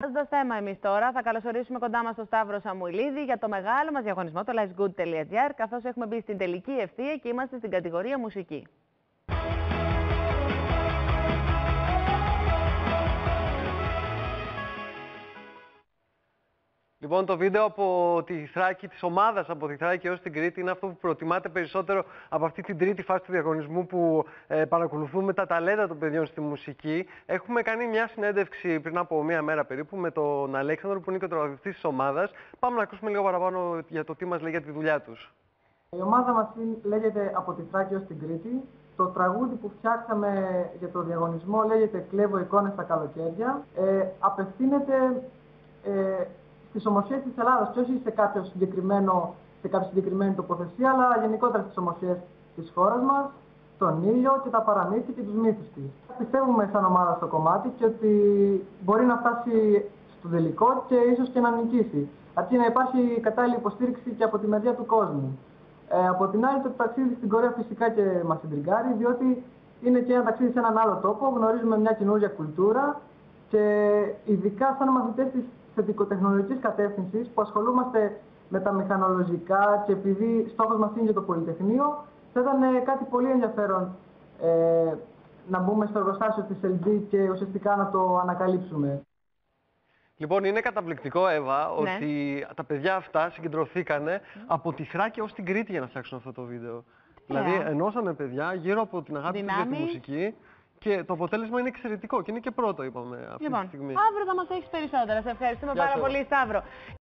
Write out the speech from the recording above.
αλλάζοντας θέμα εμείς τώρα, θα καλωσορίσουμε κοντά μας τον Σταύρο Σαμουηλίδη για το μεγάλο μας διαγωνισμό, το livesgood.gr, καθώς έχουμε μπει στην τελική ευθεία και είμαστε στην κατηγορία μουσική. Λοιπόν, το βίντεο από τη Θράκη, της ομάδας από τη Θράκη έως την Κρήτη, είναι αυτό που προτιμάτε περισσότερο από αυτή την τρίτη φάση του διαγωνισμού που παρακολουθούμε τα ταλέντα των παιδιών στη μουσική. Έχουμε κάνει μια συνέντευξη πριν από μία μέρα περίπου με τον Αλέξανδρο, που είναι και ο τραγουδιστής της ομάδας. Πάμε να ακούσουμε λίγο παραπάνω για το τι μας λέει για τη δουλειά τους. Η ομάδα μας λέγεται από τη Θράκη ως την Κρήτη. Το τραγούδι που φτιάξαμε για το διαγωνισμό λέγεται «Κλέβω εικόνες στα καλοκαίρια». Απευθύνεται στις ομορφιές της Ελλάδας και όχι σε κάποια συγκεκριμένη τοποθεσία, αλλά γενικότερα στις ομορφιές της χώρας μας, τον ήλιο και τα παραμύθια και τους μύθους της. Πιστεύουμε σαν ομάδα στο κομμάτι και ότι μπορεί να φτάσει στο τελικό και ίσως και να νικήσει. Αρκεί να υπάρχει κατάλληλη υποστήριξη και από τη μεριά του κόσμου. Από την άλλη, το ταξίδι στην Κορέα φυσικά και μας συντριγκάρει, διότι είναι και ένα ταξίδι σε έναν άλλο τόπο, γνωρίζουμε μια καινούργια κουλτούρα και ειδικά σαν μαθητές της θετικοτεχνολογικής κατεύθυνσης που ασχολούμαστε με τα μηχανολογικά και επειδή στόχος μας είναι και το Πολυτεχνείο, θα ήταν κάτι πολύ ενδιαφέρον να μπούμε στο εργοστάσιο της LG και ουσιαστικά να το ανακαλύψουμε. Λοιπόν, είναι καταπληκτικό, Εύα, Ναι. ότι τα παιδιά αυτά συγκεντρωθήκανε από τη Θράκη ως την Κρήτη για να φτιάξουν αυτό το βίντεο. Δηλαδή, ενώσαμε παιδιά γύρω από την αγάπη τους για τη μουσική και το αποτέλεσμα είναι εξαιρετικό και είναι και πρώτο, είπαμε, αυτή τη στιγμή. Αύριο θα μας έχεις περισσότερα. Σε ευχαριστούμε πάρα πολύ, Σταύρο.